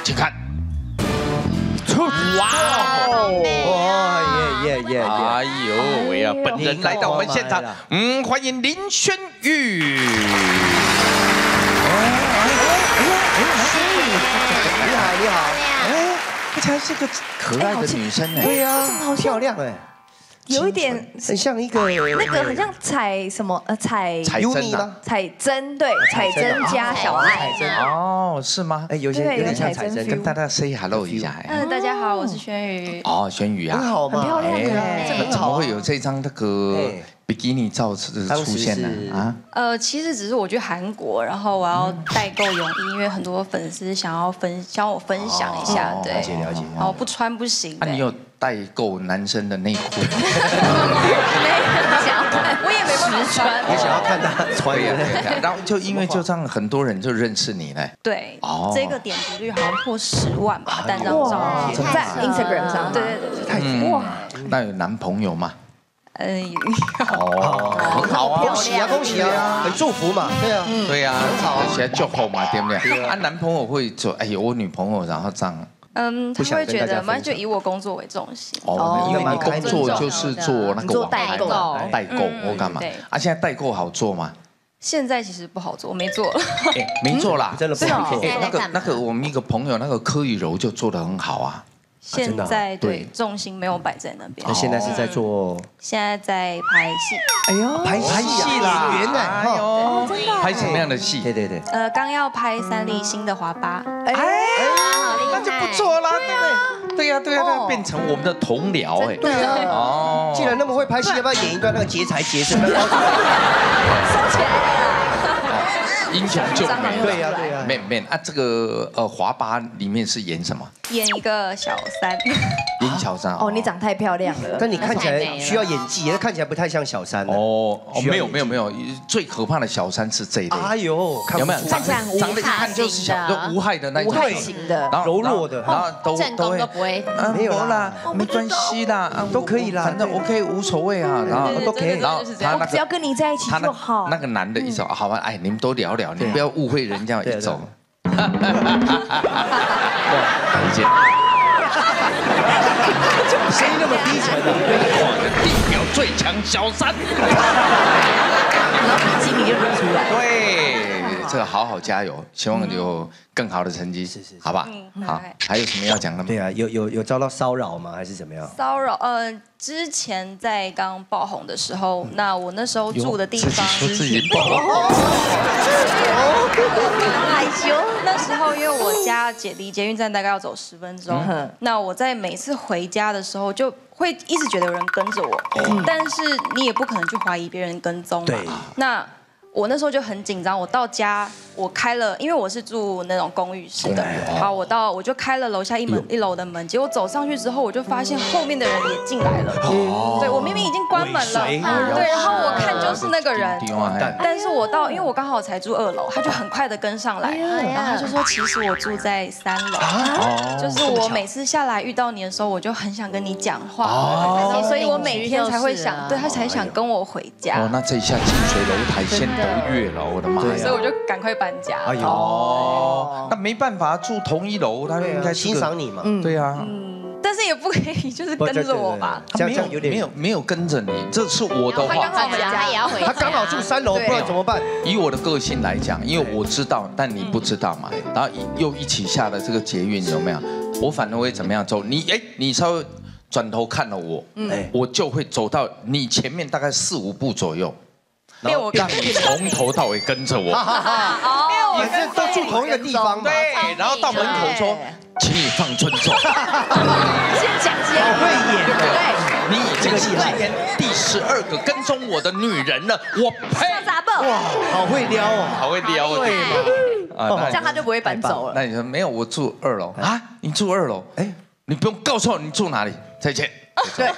请看。 哇哦！耶！ 哎呦喂呀，本人来到我们现场，欢迎林轩玉。 你好，哎，这才是个可爱的女生哎，对呀，好漂亮哎， 有一点很像一个那个很像彩什么彩针吗？ 彩针对，彩针加小爱。 哦，是吗？ 哎，有点像彩针， 跟大家 say hello 一下哎。 大家好，我是轩宇。 哦，轩宇啊， 很好嘛， 很漂亮哎， 这个怎么会有这张那个比基尼照出现呢？啊？ 其实只是我去韩国，然后我要代购泳衣，因为很多粉丝想要我分享一下，对， 了解。 哦，不穿不行。 那你有代购男生的内裤？ 没想要看，我也没办法穿。 你想要看他穿呀？ 然后就因为就这样，很多人就认识你嘞。 对，这个点击率好像破10万吧，单张照片在 Instagram 上。 对， 太哇， 那有男朋友吗？ 哦，很好啊，恭喜啊，很祝福嘛，对啊， 对呀， 很好， 现在就好嘛，对不对？啊，男朋友会说，哎呦，我女朋友，然后这样。 他会觉得，嘛，就以我工作为重心。 哦，因为你工作就是做那个代购， 我干嘛？啊，现在代购好做吗？ 现在其实不好做，我没做。 没做啦， 真的不好做。 那个我们一个朋友，那个柯以柔就做得很好啊。 现在对重心没有摆在那边。 那现在是在做？ 现在在拍戏。 哎呦， 拍戏啦，原来， 哎呦， 真的拍什么样的戏？ 对。 刚要拍三立新的华八。 那就不错啦，对呀，变成我们的同僚哎。 对啊，哦，既然那么会拍戏，要不要演一段那个劫财劫色？收起来。 英雄救美， 对呀， 妹啊，这个华八里面是演什么？ 演一个小三。 演小三哦，你长太漂亮了， 但你看起来需要演技，看起来不太像小三哦，没有，最可怕的小三是这一类。 哎呦， 有没有看起来长得一看就是无害的那种， 无害型的， 然后柔弱的， 然后都不会， 没有啦，没关系啦， 都可以啦， 反正 OK 无所谓啊，然后都可以， 然后他只要跟你在一起就好。 那个男的一走，好吧，哎，你们都聊聊，你不要误会人家一走。再见。 声音那么低沉的， 地表最强小三， 然后比基尼就扔出来。 对，这个好加油，希望有更好的成绩， 是， 好吧？好，还有什么要讲的吗？ 对啊，有遭到骚扰吗？还是怎么样？ 骚扰，之前在刚爆红的时候，那我那时候住的地方， 自己爆红， 害羞。 那时候因为我家离捷运站大概要走10分钟，那我在每次回家的时候就会一直觉得有人跟着我，但是你也不可能去怀疑别人跟踪嘛。那我那时候就很紧张，我到家我开了，因为我是住那种公寓式的，好，我就开了楼下一楼的门，结果走上去之后，我就发现后面的人也进来了。对，我明明已经关门了，对，然后我看就是那个人，但是因为我刚好才住2楼，他就很快的跟上来，然后他就说其实我住在3楼，就是我每次下来遇到你的时候，我就很想跟你讲话，所以我每天才会想，对他才想跟我回家。 哦，那这一下近水楼台先得月了，我的妈呀！ 所以我就赶快搬家。 哎呦， 哦，那没办法，住同一楼，他应该欣赏你嘛。 对啊， 但是也不可以就是跟着我吧。 这样有点没有跟着你，这是我的话。 他刚好回家，他也要回家。 他刚好住3楼，不然怎么办？ 以我的个性来讲，因为我知道，但你不知道嘛，然后又一起下了这个捷运，有没有？我反而会怎么样走？你稍微转头看了我，我就会走到你前面大概4、5步左右。然后让你从头到尾跟着我， 反正都住同一个地方嘛。 对，然后到门口说，请你放尊重。 先讲先， 好会演的， 对，你已经是今天第12个跟踪我的女人了，我呸！ 哇，好会撩哦， 好会撩哦，对嘛？这样他就不会搬走了。 那你说没有，我住2楼啊？你住2楼？哎，你不用告诉我你住哪里，再见。 对，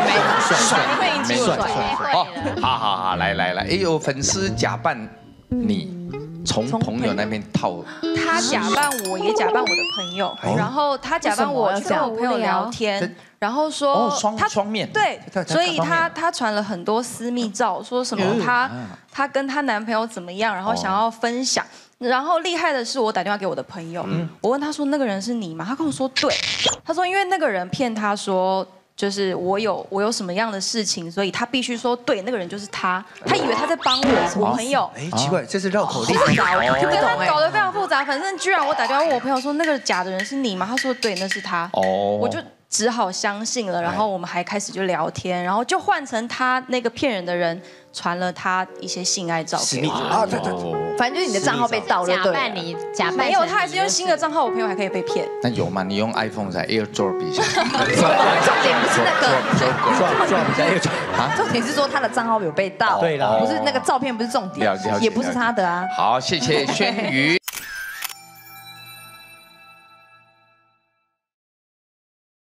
帅，好，来，哎呦，粉丝假扮你，从朋友那边套， 他假扮我，也假扮我的朋友，然后他假扮我去跟我朋友聊天，然后说他双面， 对，所以他传了很多私密照，说什么他跟她男朋友怎么样，然后想要分享。 然后厉害的是，我打电话给我的朋友，我问他说那个人是你吗？他跟我说对，他说因为那个人骗他说。就是我有什么样的事情，所以他必须说对，那个人就是他，他以为他在帮我朋友。 哎，奇怪，这是绕口令。 跟他搞得非常复杂，反正居然我打电话问我朋友说那个假的人是你吗？他说对，那是他。我就只好相信了，然后我们还开始就聊天，然后就换成他那个骗人的人传了他一些性爱照给我。 啊，对对对， 反正就是你的账号被盗了，假扮你，假扮没有，他还是用新的账号，我朋友还可以被骗。 那有吗？你用 iPhone 在 AirDrop 一下。 重点不是那个， 撞一下又撞啊，重点是说他的账号有被盗。 对啦， 不是那个照片不是重点，也不是他的啊。 好，谢谢轩瑜。